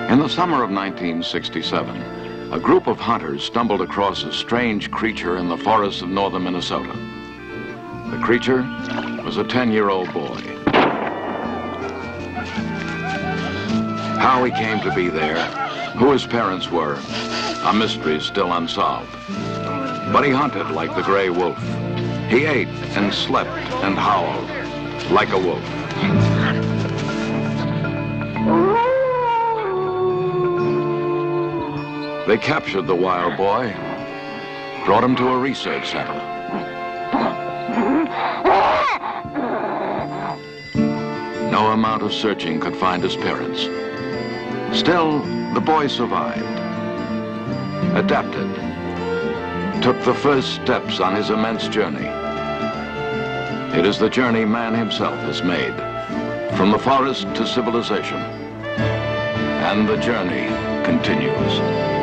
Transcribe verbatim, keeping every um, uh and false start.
In the summer of nineteen sixty-seven, a group of hunters stumbled across a strange creature in the forests of northern Minnesota. The creature was a ten-year-old boy. How he came to be there, who his parents were, a mystery still unsolved. But he hunted like the gray wolf. He ate and slept and howled like a wolf. They captured the wild boy, brought him to a research center. No amount of searching could find his parents. Still, the boy survived, adapted, took the first steps on his immense journey. It is the journey man himself has made, from the forest to civilization. And the journey continues.